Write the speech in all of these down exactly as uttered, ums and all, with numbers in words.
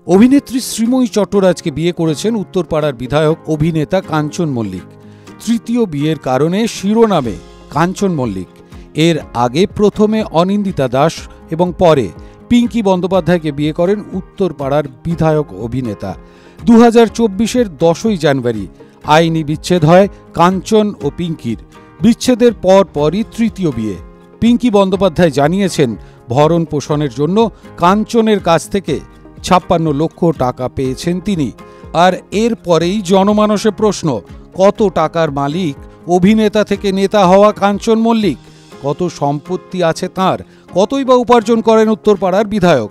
অভিনেত্রী শ্রীময়ী চট্টরাজকে বিয়ে করেছেন উত্তরপাড়ার বিধায়ক অভিনেতা কাঞ্চন মল্লিক। তৃতীয় বিয়ের কারণে শিরোনামে কাঞ্চন মল্লিক। এর আগে প্রথমে অনিন্দিতা দাস এবং পরে পিঙ্কি বন্দ্যোপাধ্যায়কে বিয়ে করেন উত্তরপাড়ার বিধায়ক অভিনেতা। দু হাজার চব্বিশের দশই জানুয়ারি আইনি বিচ্ছেদ হয় কাঞ্চন ও পিঙ্কির। বিচ্ছেদের পর পরই তৃতীয় বিয়ে। পিঙ্কি বন্দ্যোপাধ্যায় জানিয়েছেন, ভরণ পোষণের জন্য কাঞ্চনের কাছ থেকে ছাপ্পান্ন লক্ষ টাকা পেয়েছেন তিনি। আর এর পরেই জনমানসে প্রশ্ন, কত টাকার মালিক অভিনেতা থেকে নেতা হওয়া কাঞ্চন মল্লিক? কত সম্পত্তি আছে তাঁর? কতই বা উপার্জন করেন উত্তরপাড়ার বিধায়ক?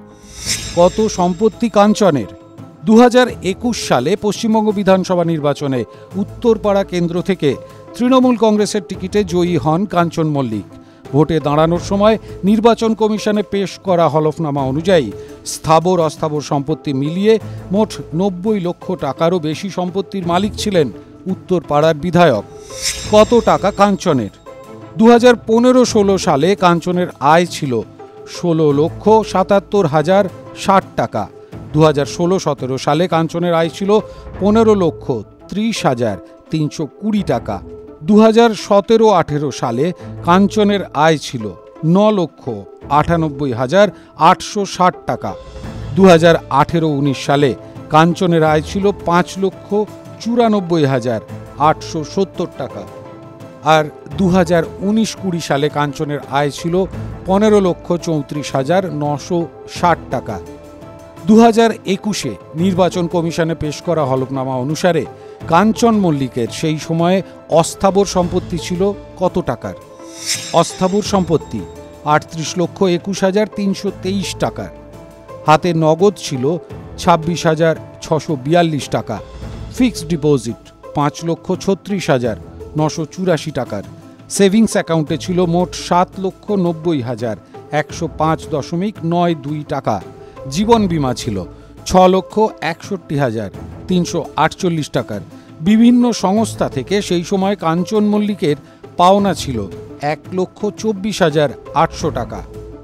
কত সম্পত্তি কাঞ্চনের? দু হাজার একুশ সালে পশ্চিমবঙ্গ বিধানসভা নির্বাচনে উত্তরপাড়া কেন্দ্র থেকে তৃণমূল কংগ্রেসের টিকিটে জয়ী হন কাঞ্চন মল্লিক। ভোটে দাঁড়ানোর সময় নির্বাচন কমিশনে পেশ করা হলফনামা অনুযায়ী স্থাবর অস্থাবর সম্পত্তি মিলিয়ে মোট নব্বই লক্ষ টাকারও বেশি সম্পত্তির মালিক ছিলেন উত্তরপাড়ার বিধায়ক। কত টাকা কাঞ্চনের? দু হাজার পনেরো ষোলো সালে কাঞ্চনের আয় ছিল ষোলো লক্ষ সাতাত্তর হাজার ষাট টাকা। দু হাজার ষোলো সতেরো সালে কাঞ্চনের আয় ছিল পনেরো লক্ষ ত্রিশ হাজার তিনশো কুড়ি টাকা। দু হাজার সতেরো আঠেরো সালে কাঞ্চনের আয় ছিল ন লক্ষ আটানব্বই হাজার আটশো ষাট টাকা। দু হাজার আঠেরো উনিশ সালে কাঞ্চনের আয় ছিল পাঁচ লক্ষ চুরানব্বই হাজার আটশো সত্তর টাকা। আর দু হাজার উনিশ কুড়ি সালে কাঞ্চনের আয় ছিল পনেরো লক্ষ চৌত্রিশ হাজার নশো ষাট টাকা। দু হাজার একুশে নির্বাচন কমিশনে পেশ করা হলফনামা অনুসারে কাঞ্চন মল্লিকের সেই সময়ে অস্থাবর সম্পত্তি ছিল কত টাকার? অস্থাবর সম্পত্তি আটত্রিশ লক্ষ একুশ হাজার তিনশো তেইশ টাকার। হাতে নগদ ছিল ছাব্বিশ হাজার ছশো বিয়াল্লিশ টাকা। ফিক্সড ডিপোজিট পাঁচ লক্ষ ছত্রিশ হাজার নশো চুরাশি টাকার। সেভিংস অ্যাকাউন্টে ছিল মোট সাত লক্ষ নব্বই হাজার একশো পাঁচ দশমিক নয় দুই টাকা। জীবন বীমা ছিল ছ লক্ষ একষট্টি হাজার তিনশো আটচল্লিশ টাকার। বিভিন্ন সংস্থা থেকে সেই সময় কাঞ্চন মল্লিকের পাওনা ছিল এক লক্ষ চব্বিশ হাজার আটশো টাকা।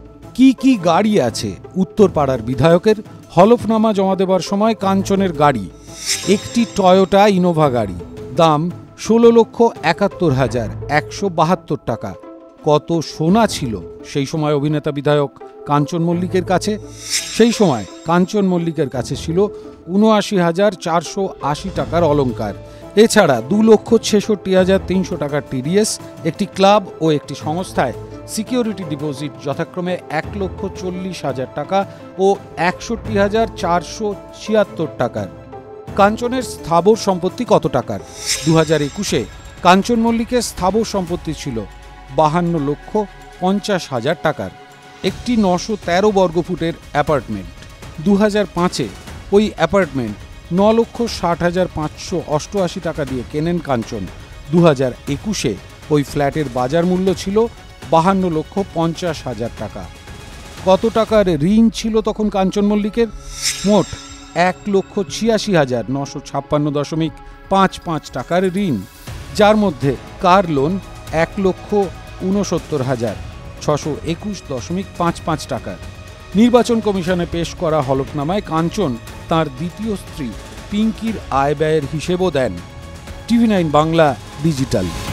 কি কি গাড়ি আছে উত্তরপাড়ার বিধায়কের? হলফনামা জমা দেবার সময় কাঞ্চনের গাড়ি একটি টয়োটা ইনোভা গাড়ি, দাম ষোলো লক্ষ একাত্তর হাজার একশো বাহাত্তর টাকা। কত সোনা ছিল সেই সময় অভিনেতা বিধায়ক কাঞ্চন মল্লিকের কাছে? সেই সময় কাঞ্চন মল্লিকের কাছে ছিল উনআশি হাজার চারশো আশি টাকার অলংকার। এছাড়া দু লক্ষ ছেষট্টি হাজার তিনশো টাকার টিডিএস, একটি ক্লাব ও একটি সংস্থায় সিকিউরিটি ডিপোজিট যথাক্রমে এক লক্ষ চল্লিশ হাজার টাকা ও একষট্টি হাজার চারশো ছিয়াত্তর টাকার। কাঞ্চনের স্থাবর সম্পত্তি কত টাকার? দু হাজার একুশে কাঞ্চন মল্লিকের স্থাবর সম্পত্তি ছিল বাহান্ন লক্ষ পঞ্চাশ হাজার টাকার। একটি নশো তেরো বর্গফুটের অ্যাপার্টমেন্ট। দু হাজার পাঁচে ওই অ্যাপার্টমেন্ট ন লক্ষ ষাট হাজার পাঁচশো অষ্টআশি টাকা দিয়ে কেনেন কাঞ্চন। দু হাজার একুশে ওই ফ্ল্যাটের বাজার মূল্য ছিল বাহান্ন লক্ষ পঞ্চাশ হাজার টাকা। কত টাকার ঋণ ছিল তখন কাঞ্চন মল্লিকের? মোট এক লক্ষ ছিয়াশি হাজার নশো ছাপ্পান্ন দশমিক পাঁচ পাঁচ টাকার ঋণ, যার মধ্যে কার লোন এক লক্ষ ঊনসত্তর হাজার ছশো একুশ দশমিক পাঁচ পাঁচ টাকার। নির্বাচন কমিশনে পেশ করা হলফনামায় কাঞ্চন তাঁর দ্বিতীয় স্ত্রী পিঙ্কির আয় ব্যয়ের হিসেবও দেন। TV nine Bangla digital.